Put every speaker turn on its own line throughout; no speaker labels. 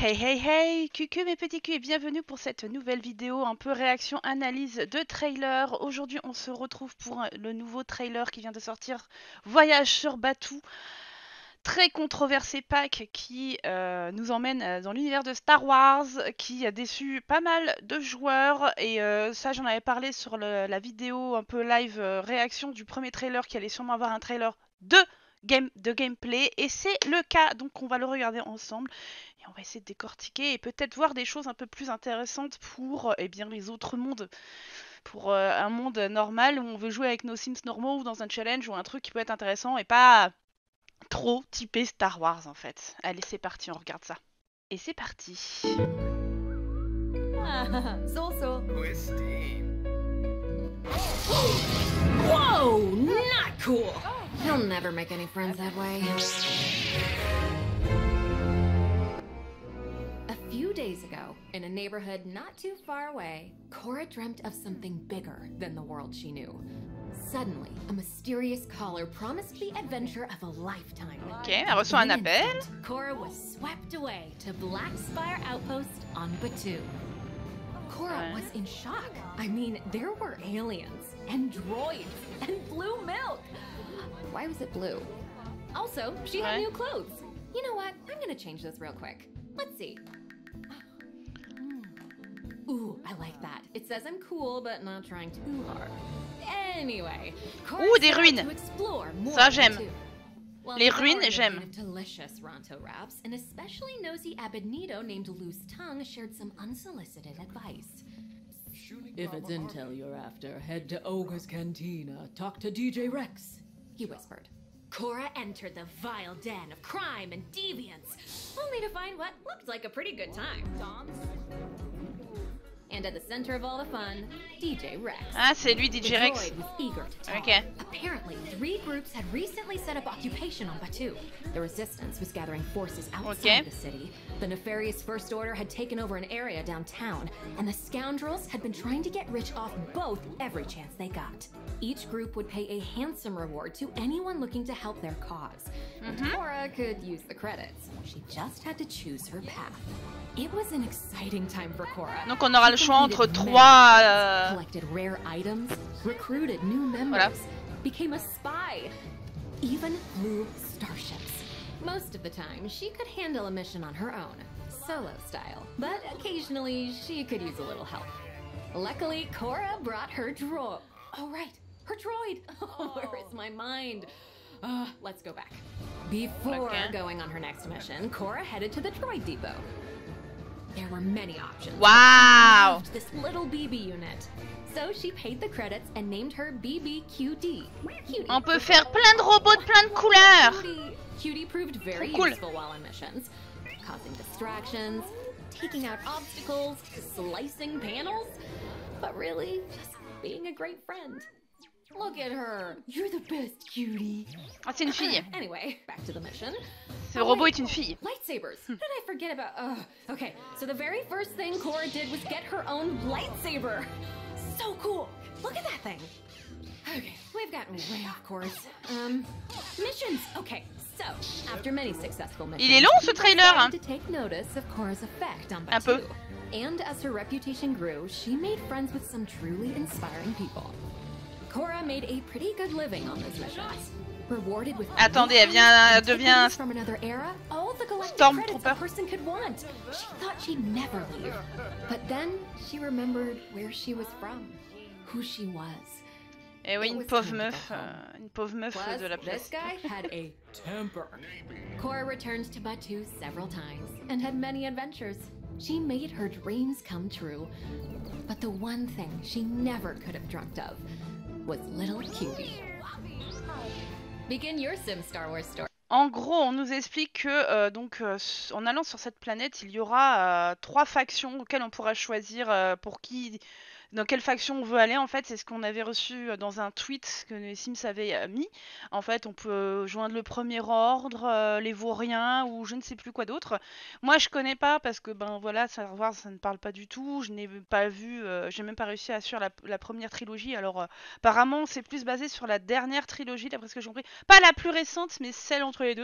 Hey hey hey, cucu mes petits culs et bienvenue pour cette nouvelle vidéo un peu réaction analyse de trailer. Aujourd'hui on se retrouve pour le nouveau trailer qui vient de sortir, Voyage sur Batuu. Très controversé pack qui nous emmène dans l'univers de Star Wars, qui a déçu pas mal de joueurs et ça j'en avais parlé sur la vidéo un peu live réaction du premier trailer qui allait sûrement avoir un trailer de gameplay et c'est le cas, donc on va le regarder ensemble et on va essayer de décortiquer et peut-être voir des choses un peu plus intéressantes pour eh bien, les autres mondes, pour un monde normal où on veut jouer avec nos Sims normaux ou dans un challenge ou un truc qui peut être intéressant et pas trop typé Star Wars en fait. Allez c'est parti, on regarde ça. Et c'est parti.
So.
Christine.
Whoa! Not cool! He'll never make any friends that way. A few days ago, in a neighborhood not too far away, Cora dreamt of something bigger than the world she knew. Suddenly, a mysterious caller promised the adventure of a lifetime.
Ok, elle reçoit un appel.
Cora was swept away to Black Spire Outpost on Batuu. Cora was in shock. I mean, there were aliens and droids and blue milk. Why was it blue? Also, she had new clothes. You know what? I'm gonna change this real quick. Let's see. Ooh, I like that. It says I'm cool, but not trying too hard. Anyway, Cora
des ruines.
to explore more
Ça, j'aime.
Well,
Les
now
ruines,
we're
j'aime.
making delicious Ronto wraps, an especially nosy Abednito named Loose Tongue shared some unsolicited advice.
If it's intel you're after, head to Ogre's Cantina. Talk to DJ Rex.
He whispered. Cora entered the vile den of crime and deviance, only to find what looked like a pretty good time. And at the center of all the fun, DJ Rex.
Ah, c'est lui,
The
DJ Rex.
droid was eager to talk.
Ok.
Apparently, 3 groups had recently set up occupation on Batuu. The Resistance was gathering forces outside the city. The nefarious First Order had taken over an area downtown, and the scoundrels had been trying to get rich off both every chance they got. Each group would pay a handsome reward to anyone looking to help their cause. And Cora could use the credits. She just had to choose her path. It was an exciting time for Cora.
Donc on aura le choix entre
Completed
trois...
missions, collected rare items, recruited new members, became a spy, even flew starships. Most of the time, she could handle a mission on her own, solo style, but occasionally she could use a little help. Luckily, Cora brought her droid. Oh, right, her droid. Oh, where is my mind? Let's go back. Before going on her next mission, Cora headed to the droid depot. There were many options.
Wow.
Loved this little BB unit. So she paid the credits and named her BBQD. Cutie.
On peut faire plein de robots de plein de couleurs.
Cutie proved very
Trop cool.
useful while on missions, causing distractions, taking out obstacles, slicing panels, but really just being a great friend. Look at her. You're the best, Cutie.
Ah, c'est une fille.
Anyway, back to the mission.
Ce robot est une fille.
Lightsabers. What did I forget about? Okay, so the very first thing Cora did was get her own lightsaber. So cool. Look at that thing. Okay, we've gotten way off course. Missions. Okay, so after many successful missions,
Il est long ce
people
trailer, hein.
started to take notice of Cora's effect on
Un peu.
Batuu. And as her reputation grew, she made friends with some truly inspiring people. Cora made a pretty good living on those missions. Rewarded with
Attendez, elle devient
from another era, all the galactic credits a
Stormtrooper.
person could want. She thought she'd never leave. But then she remembered where she was from, who she was.
Et oui,
It
une
was
pauvre
time to
meuf,
go home.
une pauvre meuf
Plus,
de la
this
place.
guy had a temper. Cora returned to Batuu several times and had many adventures. She made her dreams come true. But the one thing she never could have dreamt of was little Cutie. Begin your Sim Star Wars story.
En gros, on nous explique que en allant sur cette planète, il y aura 3 factions auxquelles on pourra choisir dans quelle faction on veut aller. En fait, c'est ce qu'on avait reçu dans un tweet que les Sims avaient mis. En fait, on peut joindre le Premier Ordre, les Vauriens ou je ne sais plus quoi d'autre. Moi, je connais pas parce que ben voilà, Star Wars, ça ne parle pas du tout. Je n'ai pas vu, j'ai même pas réussi à suivre la première trilogie. Alors, apparemment, c'est plus basé sur la dernière trilogie, d'après ce que j'ai compris. Pas la plus récente, mais celle entre les deux.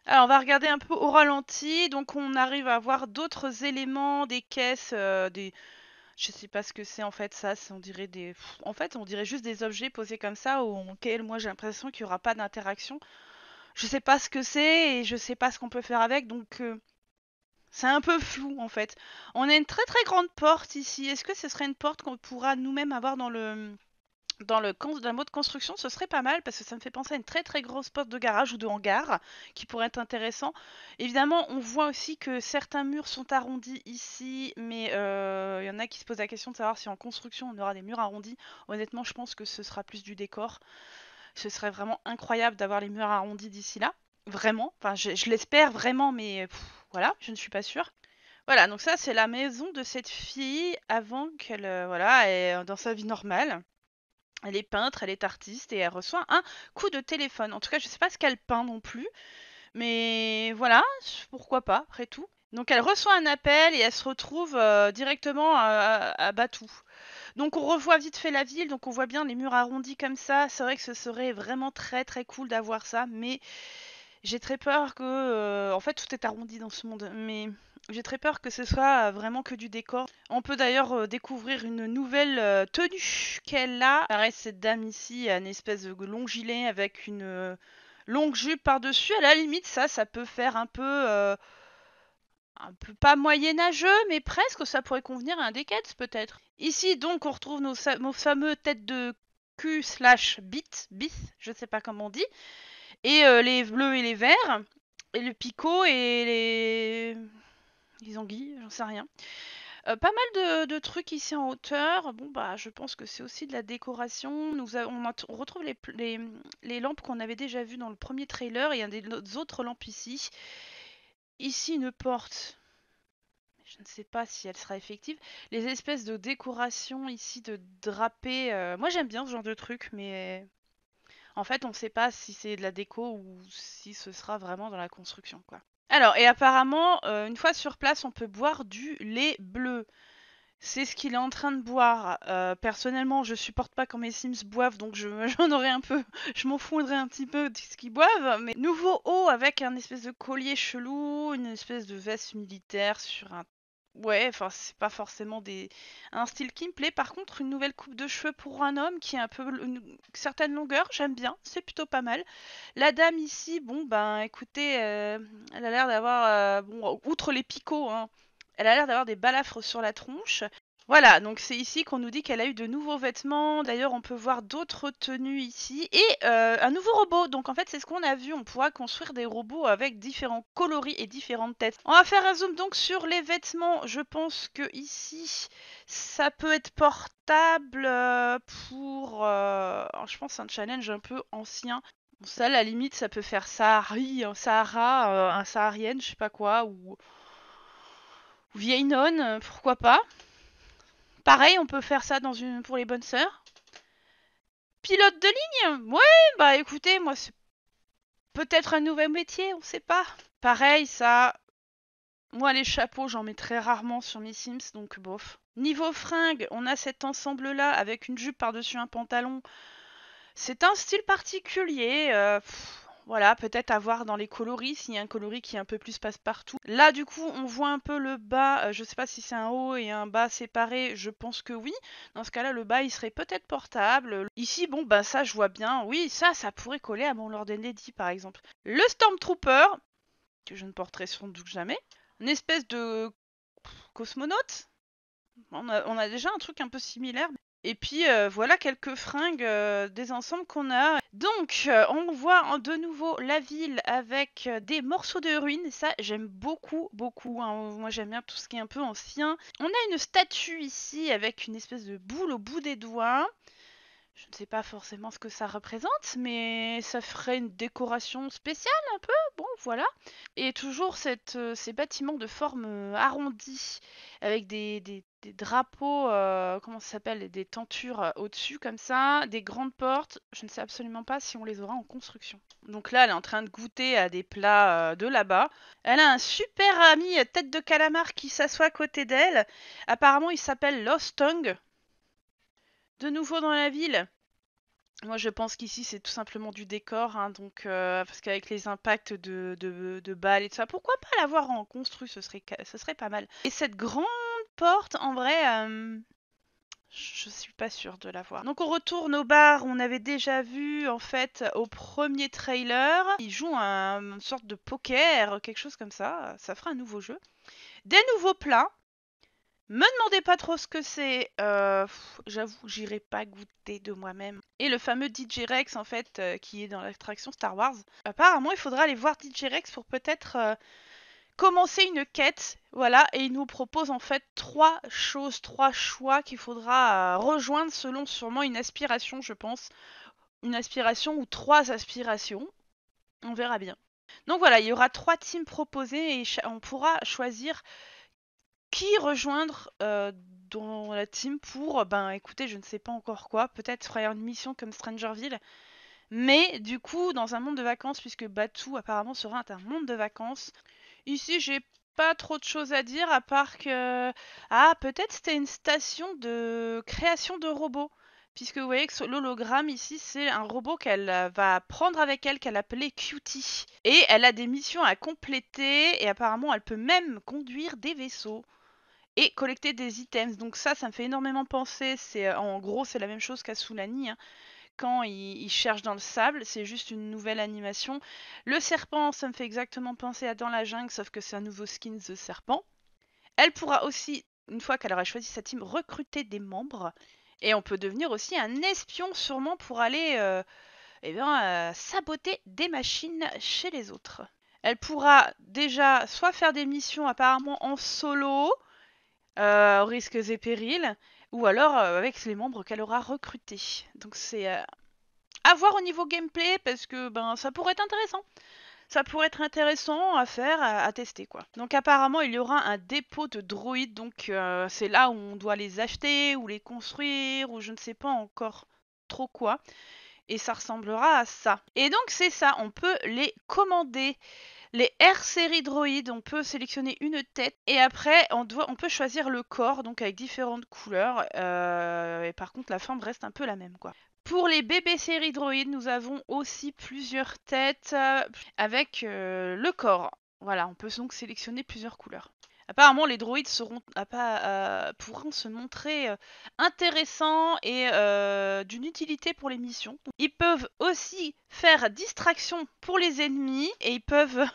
Alors on va regarder un peu au ralenti, donc on arrive à voir d'autres éléments, des caisses, je sais pas ce que c'est en fait ça, on dirait des... En fait on dirait juste des objets posés comme ça auxquels moi j'ai l'impression qu'il n'y aura pas d'interaction. Je sais pas ce que c'est et je sais pas ce qu'on peut faire avec, donc c'est un peu flou en fait. On a une très très grande porte ici, est-ce que ce serait une porte qu'on pourra nous-mêmes avoir dans le mode construction? Ce serait pas mal parce que ça me fait penser à une très très grosse porte de garage ou de hangar qui pourrait être intéressant. Évidemment, on voit aussi que certains murs sont arrondis ici, mais il y en a qui se posent la question de savoir si en construction on aura des murs arrondis. Honnêtement, je pense que ce sera plus du décor. Ce serait vraiment incroyable d'avoir les murs arrondis d'ici là. Vraiment. Enfin, je l'espère vraiment, mais voilà, je ne suis pas sûre. Voilà, donc ça c'est la maison de cette fille avant qu'elle voilà, est dans sa vie normale. Elle est peintre, elle est artiste et elle reçoit un coup de téléphone. En tout cas, je sais pas ce qu'elle peint non plus, mais voilà, pourquoi pas, après tout. Donc elle reçoit un appel et elle se retrouve directement à Batou. Donc on revoit vite fait la ville, donc on voit bien les murs arrondis comme ça. C'est vrai que ce serait vraiment très très cool d'avoir ça, mais j'ai très peur que... en fait, tout est arrondi dans ce monde, mais j'ai très peur que ce soit vraiment que du décor. On peut d'ailleurs découvrir une nouvelle tenue qu'elle a. Pareil, cette dame ici a une espèce de long gilet avec une longue jupe par-dessus. À la limite, ça peut faire un peu pas moyenâgeux, mais presque. Ça pourrait convenir à un Decades, peut-être. Ici, donc, on retrouve nos fameux têtes de cul slash bit, je sais pas comment on dit. Et les bleus et les verts, et le picot et les anguilles, j'en sais rien. Pas mal de trucs ici en hauteur. Bon bah je pense que c'est aussi de la décoration. On retrouve les lampes qu'on avait déjà vues dans le premier trailer et il y a des autres lampes ici. Ici une porte. Je ne sais pas si elle sera effective. Les espèces de décorations ici de drapés. Moi j'aime bien ce genre de truc, mais en fait, on ne sait pas si c'est de la déco ou si ce sera vraiment dans la construction, quoi. Alors, et apparemment, une fois sur place, on peut boire du lait bleu. C'est ce qu'il est en train de boire. Personnellement, je supporte pas quand mes Sims boivent, donc j'en aurais un peu, je m'en foulerais un petit peu de ce qu'ils boivent. Mais nouveau haut avec un espèce de collier chelou, une espèce de veste militaire sur un... Ouais, enfin, c'est pas forcément un style qui me plaît. Par contre, une nouvelle coupe de cheveux pour un homme qui a un peu une certaine longueur, j'aime bien, c'est plutôt pas mal. La dame ici, bon, ben écoutez, elle a l'air d'avoir, bon, outre les picots, hein, elle a l'air d'avoir des balafres sur la tronche. Voilà, donc c'est ici qu'on nous dit qu'elle a eu de nouveaux vêtements. D'ailleurs, on peut voir d'autres tenues ici. Et un nouveau robot. Donc en fait, c'est ce qu'on a vu. On pourra construire des robots avec différents coloris et différentes têtes. On va faire un zoom donc sur les vêtements. Je pense que ici, ça peut être portable pour... je pense un challenge un peu ancien. Bon, ça, à la limite, ça peut faire Sahari, Sahara, un Saharienne, je sais pas quoi, ou vieille nonne, pourquoi pas. Pareil, on peut faire ça pour les bonnes sœurs. Pilote de ligne? Ouais, bah écoutez, moi c'est peut-être un nouvel métier, on sait pas. Pareil, ça... Moi les chapeaux, j'en mets très rarement sur mes Sims, donc bof. Niveau fringues, on a cet ensemble-là avec une jupe par-dessus un pantalon. C'est un style particulier. Voilà, peut-être à voir dans les coloris, s'il y a un coloris qui est un peu plus passe-partout. Là, du coup, on voit un peu le bas. Je sais pas si c'est un haut et un bas séparés. Je pense que oui. Dans ce cas-là, le bas, il serait peut-être portable. Ici, bon, bah ça, je vois bien. Oui, ça pourrait coller à mon Lord and Lady, par exemple. Le Stormtrooper, que je ne porterai sans doute jamais. Une espèce de cosmonaute. On a déjà un truc un peu similaire. Et puis voilà quelques fringues des ensembles qu'on a. Donc on voit de nouveau la ville avec des morceaux de ruines. Ça j'aime beaucoup beaucoup, hein. Moi j'aime bien tout ce qui est un peu ancien. On a une statue ici avec une espèce de boule au bout des doigts. Je ne sais pas forcément ce que ça représente, mais ça ferait une décoration spéciale un peu, bon voilà. Et toujours ces bâtiments de forme arrondie, avec des drapeaux, comment ça s'appelle, des tentures au-dessus comme ça, des grandes portes. Je ne sais absolument pas si on les aura en construction. Donc là, elle est en train de goûter à des plats de là-bas. Elle a un super ami tête de calamar qui s'assoit à côté d'elle. Apparemment, il s'appelle Lost Tongue. De nouveau dans la ville, Moi, je pense qu'ici, c'est tout simplement du décor, hein, donc parce qu'avec les impacts de balles et tout ça, pourquoi pas l'avoir en construit, ce serait pas mal. Et cette grande porte, en vrai, je suis pas sûre de l'avoir. Donc on retourne au bar, on avait déjà vu, en fait, au premier trailer, ils jouent une sorte de poker, quelque chose comme ça fera un nouveau jeu. Des nouveaux plats. Me demandez pas trop ce que c'est, j'avoue, j'irai pas goûter de moi-même. Et le fameux DJ Rex, en fait, qui est dans l'attraction Star Wars. Apparemment, il faudra aller voir DJ Rex pour peut-être commencer une quête, voilà, et il nous propose en fait 3 choses, 3 choix qu'il faudra rejoindre selon sûrement une aspiration, je pense. Une aspiration ou 3 aspirations, on verra bien. Donc voilà, il y aura 3 teams proposés et on pourra choisir qui rejoindre dans la team pour, ben écoutez, je ne sais pas encore quoi, peut-être faire une mission comme Strangerville, mais du coup dans un monde de vacances, puisque Batuu apparemment sera un monde de vacances. Ici j'ai pas trop de choses à dire à part que, ah peut-être c'était une station de création de robots, puisque vous voyez que l'hologramme ici c'est un robot qu'elle va prendre avec elle, qu'elle appelait Cutie, et elle a des missions à compléter et apparemment elle peut même conduire des vaisseaux et collecter des items. Donc ça me fait énormément penser. En gros, c'est la même chose qu'à Soulani. Hein. Quand il cherche dans le sable, c'est juste une nouvelle animation. Le serpent, ça me fait exactement penser à Dans la jungle, sauf que c'est un nouveau skin de serpent. Elle pourra aussi, une fois qu'elle aura choisi sa team, recruter des membres. Et on peut devenir aussi un espion, sûrement, pour aller saboter des machines chez les autres. Elle pourra déjà soit faire des missions apparemment en solo, risques et périls, ou alors avec les membres qu'elle aura recrutés. Donc c'est à voir au niveau gameplay, parce que ben ça pourrait être intéressant. Ça pourrait être intéressant à faire, à tester quoi. Donc apparemment il y aura un dépôt de droïdes, donc c'est là où on doit les acheter, ou les construire, ou je ne sais pas encore trop quoi. Et ça ressemblera à ça. Et donc c'est ça, on peut les commander. Les R-série droïdes, on peut sélectionner une tête et après on peut choisir le corps, donc avec différentes couleurs. Et par contre la forme reste un peu la même quoi. Pour les bébés série droïdes, nous avons aussi plusieurs têtes avec le corps. Voilà, on peut donc sélectionner plusieurs couleurs. Apparemment, les droïdes pourront se montrer intéressants et d'une utilité pour les missions. Ils peuvent aussi faire distraction pour les ennemis et ils peuvent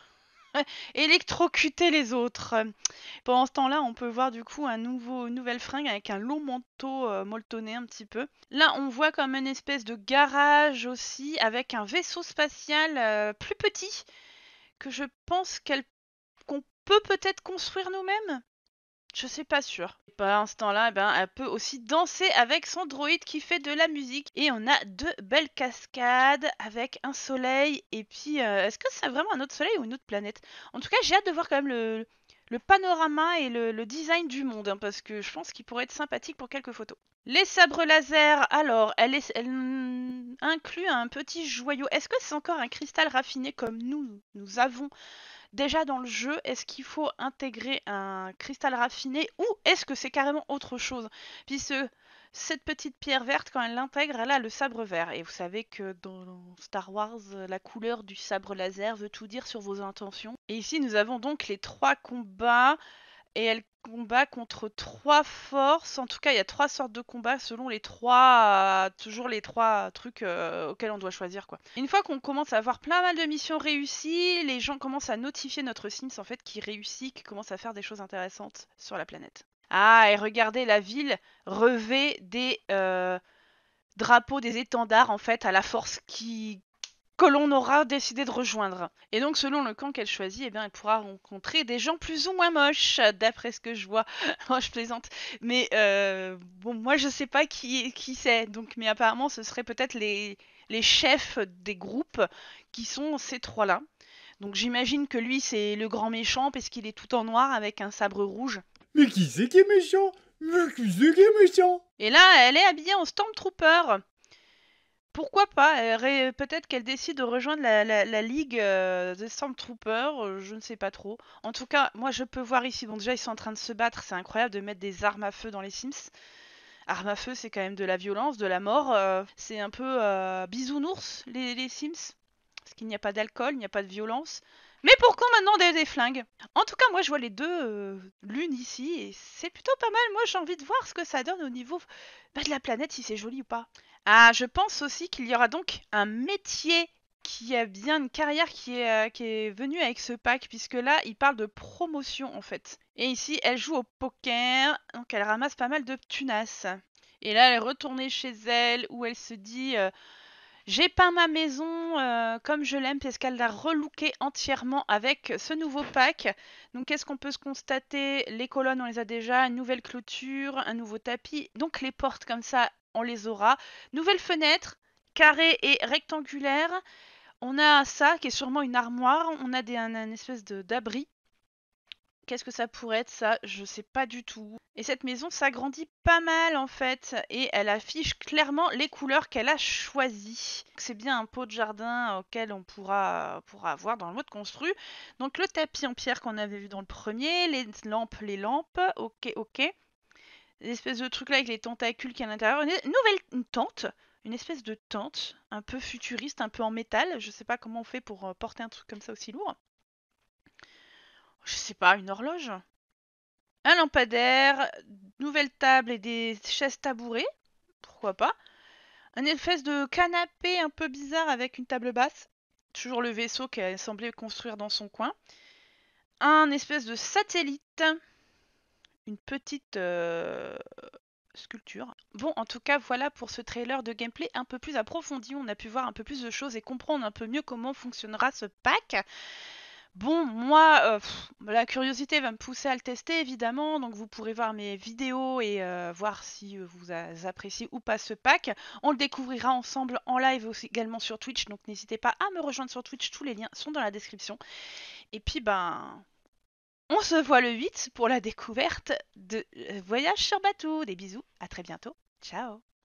électrocuter les autres. Pendant ce temps-là, on peut voir du coup une nouvelle fringue avec un long manteau molletonné un petit peu. Là, on voit comme une espèce de garage aussi avec un vaisseau spatial plus petit que je pense qu'on peut peut-être construire nous-mêmes. Je sais pas sûr. Pendant ce temps-là, elle peut aussi danser avec son droïde qui fait de la musique. Et on a 2 belles cascades avec un soleil. Et puis, est-ce que c'est vraiment un autre soleil ou une autre planète? En tout cas, j'ai hâte de voir quand même le panorama et le design du monde. Hein, parce que je pense qu'il pourrait être sympathique pour quelques photos. Les sabres laser, alors, elle inclut un petit joyau. Est-ce que c'est encore un cristal raffiné comme nous avons déjà dans le jeu? Est-ce qu'il faut intégrer un cristal raffiné ou est-ce que c'est carrément autre chose? Puisque cette petite pierre verte, quand elle l'intègre, elle a le sabre vert. Et vous savez que dans Star Wars, la couleur du sabre laser veut tout dire sur vos intentions. Et ici, nous avons donc les 3 combats. Et elle combat contre 3 forces. En tout cas, il y a 3 sortes de combats selon toujours les 3 trucs auxquels on doit choisir quoi. Une fois qu'on commence à avoir plein mal de missions réussies, les gens commencent à notifier notre Sims en fait qui réussit, qui commence à faire des choses intéressantes sur la planète. Ah, et regardez la ville revêt des drapeaux, des étendards en fait à la force que l'on aura décidé de rejoindre. Et donc selon le camp qu'elle choisit, elle pourra rencontrer des gens plus ou moins moches, d'après ce que je vois. Moi je plaisante. Mais bon, moi je sais pas qui c'est. Donc, mais apparemment ce serait peut-être les chefs des groupes qui sont ces 3-là. Donc j'imagine que lui c'est le grand méchant parce qu'il est tout en noir avec un sabre rouge.
Mais qui c'est qui est méchant? Mais qui c'est qui est méchant?
Et là elle est habillée en Stormtrooper. Pourquoi pas? Peut-être qu'elle décide de rejoindre la ligue des Stormtroopers, je ne sais pas trop. En tout cas, moi je peux voir ici, bon déjà ils sont en train de se battre, c'est incroyable de mettre des armes à feu dans les Sims. Arme à feu, c'est quand même de la violence, de la mort. C'est un peu bisounours, les Sims. Parce qu'il n'y a pas d'alcool, il n'y a pas de violence. Mais pourquoi maintenant des flingues? En tout cas, moi, je vois les deux l'une ici, et c'est plutôt pas mal. Moi, j'ai envie de voir ce que ça donne au niveau de la planète, si c'est joli ou pas. Ah, je pense aussi qu'il y aura donc un métier qui a bien une carrière qui est venue avec ce pack, puisque là, il parle de promotion, en fait. Et ici, elle joue au poker, donc elle ramasse pas mal de tunas. Et là, elle est retournée chez elle, où elle se dit... j'ai peint ma maison comme je l'aime parce qu'elle l'a relookée entièrement avec ce nouveau pack. Donc qu'est-ce qu'on peut se constater? Les colonnes, on les a déjà, une nouvelle clôture, un nouveau tapis. Donc les portes comme ça, on les aura. Nouvelle fenêtre, carrée et rectangulaire. On a ça qui est sûrement une armoire. On a un espèce d'abri. Qu'est-ce que ça pourrait être ça? Je sais pas du tout. Et cette maison s'agrandit pas mal en fait. Et elle affiche clairement les couleurs qu'elle a choisies. C'est bien un pot de jardin auquel on pourra avoir dans le mode construit. Donc le tapis en pierre qu'on avait vu dans le premier. Les lampes. Ok, ok. L'espèce de truc là avec les tentacules qui est à l'intérieur. Une tente. Une espèce de tente. Un peu futuriste, un peu en métal. Je sais pas comment on fait pour porter un truc comme ça aussi lourd. Je sais pas, une horloge? Un lampadaire, nouvelle table et des chaises tabourées, pourquoi pas. Un espèce de canapé un peu bizarre avec une table basse. Toujours le vaisseau qu'elle semblait construire dans son coin. Un espèce de satellite. Une petite sculpture. Bon, en tout cas, voilà pour ce trailer de gameplay un peu plus approfondi. On a pu voir un peu plus de choses et comprendre un peu mieux comment fonctionnera ce pack. Bon, moi, la curiosité va me pousser à le tester, évidemment. Donc, vous pourrez voir mes vidéos et voir si vous appréciez ou pas ce pack. On le découvrira ensemble en live aussi, également sur Twitch. Donc, n'hésitez pas à me rejoindre sur Twitch. Tous les liens sont dans la description. Et puis, ben, on se voit le 8 pour la découverte de Voyage sur Batuu. Des bisous, à très bientôt. Ciao!